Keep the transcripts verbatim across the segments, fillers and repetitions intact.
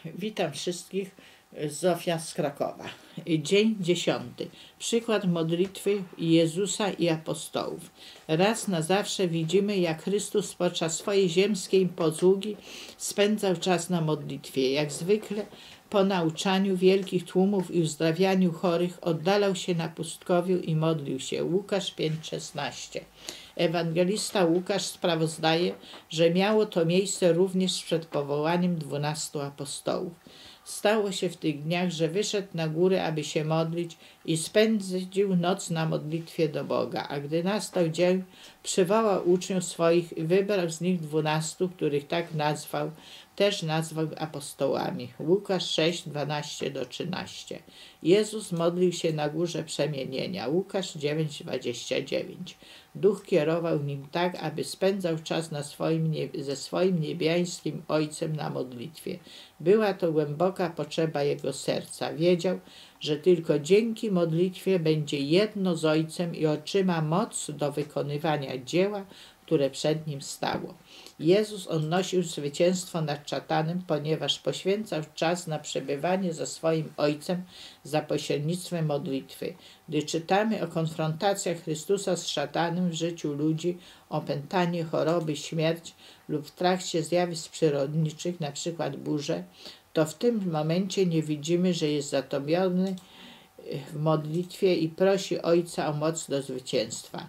Witam wszystkich, Zofia z Krakowa. Dzień dziesiąty. Przykład modlitwy Jezusa i apostołów. Raz na zawsze widzimy, jak Chrystus podczas swojej ziemskiej posługi spędzał czas na modlitwie. Jak zwykle po nauczaniu wielkich tłumów i uzdrawianiu chorych oddalał się na pustkowiu i modlił się. Łukasz pięć szesnaście. Ewangelista Łukasz sprawozdaje, że miało to miejsce również przed powołaniem dwunastu apostołów. Stało się w tych dniach, że wyszedł na górę, aby się modlić i spędził noc na modlitwie do Boga. A gdy nastał dzień, przywołał uczniów swoich i wybrał z nich dwunastu, których tak nazwał, też nazwał apostołami. Łukasz sześć dwanaście do trzynastu. Jezus modlił się na górze przemienienia. Łukasz dziewięć dwadzieścia dziewięć. Duch kierował nim tak, aby spędzał czas na swoim niebie, ze swoim niebiańskim Ojcem na modlitwie. Była to głęboka potrzeba jego serca. Wiedział, że tylko dzięki modlitwie będzie jedno z Ojcem i otrzyma moc do wykonywania dzieła, które przed nim stało. Jezus odnosił zwycięstwo nad szatanem, ponieważ poświęcał czas na przebywanie ze swoim Ojcem za pośrednictwem modlitwy. Gdy czytamy o konfrontacjach Chrystusa z szatanem w życiu ludzi, opętanie, choroby, śmierć lub w trakcie zjawisk przyrodniczych, np. burze, to w tym momencie nie widzimy, że jest zatopiony w modlitwie i prosi Ojca o moc do zwycięstwa.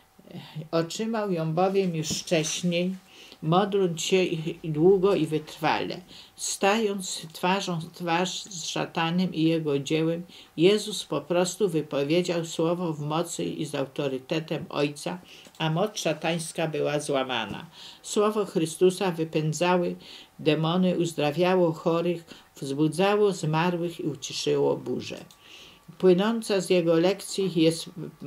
Otrzymał ją bowiem już wcześniej, modląc się długo i wytrwale. Stając twarzą w twarz z szatanem i jego dziełem, Jezus po prostu wypowiedział słowo w mocy i z autorytetem Ojca, a moc szatańska była złamana. Słowo Chrystusa wypędzały demony, uzdrawiało chorych, wzbudzało zmarłych i uciszyło burzę. Płynąca z jego lekcji jest,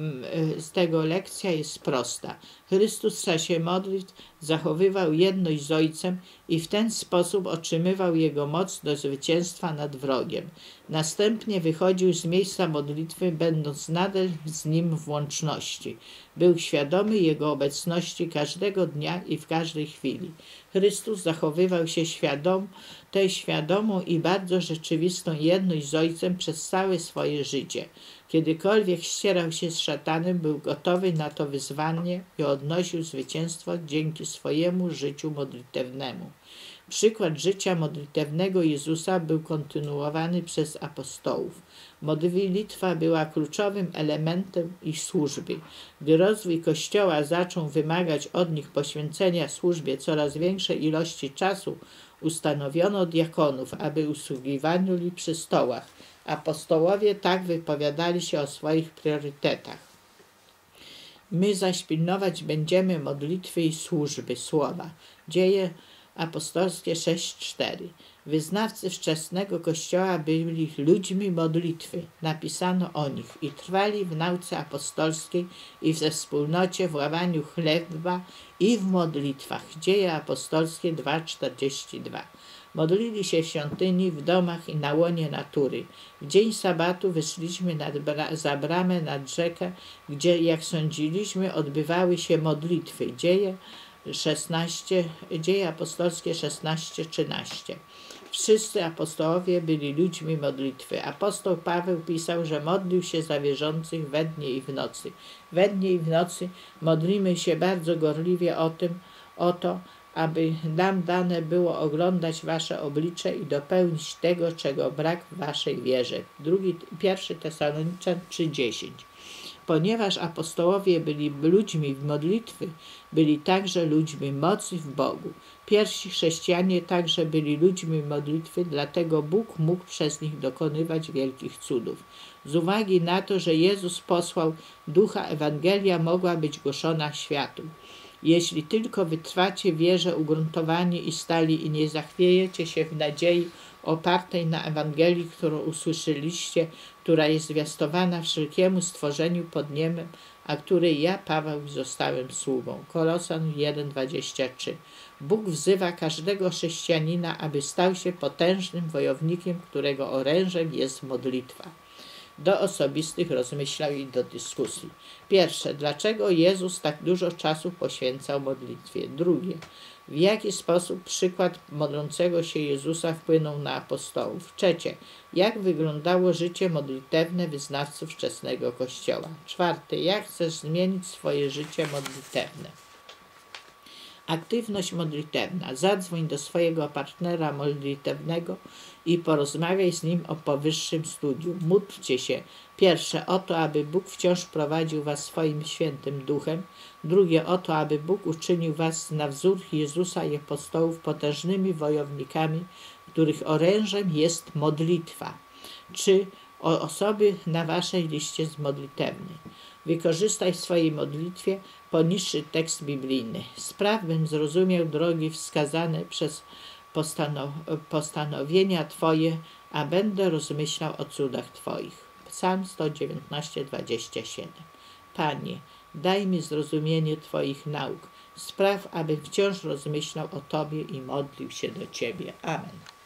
z tego lekcja jest prosta. Chrystus w czasie modlitw zachowywał jedność z Ojcem i w ten sposób otrzymywał jego moc do zwycięstwa nad wrogiem. Następnie wychodził z miejsca modlitwy, będąc nadal z nim w łączności. Był świadomy jego obecności każdego dnia i w każdej chwili. Chrystus zachowywał się świadom, tę świadomą i bardzo rzeczywistą jedność z Ojcem przez całe swoje życie. Kiedykolwiek ścierał się z szatanem, był gotowy na to wyzwanie i odnosił zwycięstwo dzięki swojemu życiu modlitewnemu. Przykład życia modlitewnego Jezusa był kontynuowany przez apostołów. Modlitwa była kluczowym elementem ich służby. Gdy rozwój Kościoła zaczął wymagać od nich poświęcenia służbie coraz większej ilości czasu, ustanowiono diakonów, aby usługiwali przy stołach. Apostołowie tak wypowiadali się o swoich priorytetach. My zaś pilnować będziemy modlitwy i służby słowa. Dzieje apostolskie sześć cztery. Wyznawcy wczesnego Kościoła byli ludźmi modlitwy. Napisano o nich i trwali w nauce apostolskiej i we wspólnocie, w łamaniu chleba i w modlitwach. Dzieje apostolskie dwa czterdzieści dwa. Modlili się w świątyni, w domach i na łonie natury. W dzień sabatu wyszliśmy nad bra za bramę nad rzekę, gdzie, jak sądziliśmy, odbywały się modlitwy. Dzieje szesnaście, Dzieje apostolskie szesnaście trzynaście. Wszyscy apostołowie byli ludźmi modlitwy. Apostoł Paweł pisał, że modlił się za wierzących we dnie i w nocy. We dnie i w nocy modlimy się bardzo gorliwie o tym, o to, aby nam dane było oglądać wasze oblicze i dopełnić tego, czego brak w waszej wierze. Drugi, pierwszy Tesaloniczan trzy dziesięć. Ponieważ apostołowie byli ludźmi modlitwy, byli także ludźmi mocy w Bogu. Pierwsi chrześcijanie także byli ludźmi modlitwy, dlatego Bóg mógł przez nich dokonywać wielkich cudów. Z uwagi na to, że Jezus posłał Ducha, Ewangelia mogła być głoszona światu. Jeśli tylko wytrwacie w wierze ugruntowani i stali i nie zachwiejecie się w nadziei opartej na Ewangelii, którą usłyszeliście, która jest zwiastowana wszelkiemu stworzeniu pod niebem, a której ja, Paweł, zostałem sługą. Kolosan jeden dwadzieścia trzy. Bóg wzywa każdego chrześcijanina, aby stał się potężnym wojownikiem, którego orężem jest modlitwa. Do osobistych rozmyślań i do dyskusji. Pierwsze, dlaczego Jezus tak dużo czasu poświęcał modlitwie? Drugie, W jaki sposób przykład modlącego się Jezusa wpłynął na apostołów? Trzecie. Jak wyglądało życie modlitewne wyznawców wczesnego Kościoła? Czwarte. Jak chcesz zmienić swoje życie modlitewne? Aktywność modlitewna. Zadzwoń do swojego partnera modlitewnego i porozmawiaj z nim o powyższym studium. Módlcie się. Pierwsze o to, aby Bóg wciąż prowadził was swoim świętym duchem. Drugie o to, aby Bóg uczynił was na wzór Jezusa i apostołów potężnymi wojownikami, których orężem jest modlitwa. Trzy. O osoby na waszej liście modlitewnej. Wykorzystaj w swojej modlitwie poniższy tekst biblijny. Spraw, bym zrozumiał drogi wskazane przez postanow postanowienia Twoje, a będę rozmyślał o cudach Twoich. Psalm sto dziewiętnaście, dwadzieścia siedem. Panie, daj mi zrozumienie Twoich nauk. Spraw, abym wciąż rozmyślał o Tobie i modlił się do Ciebie. Amen.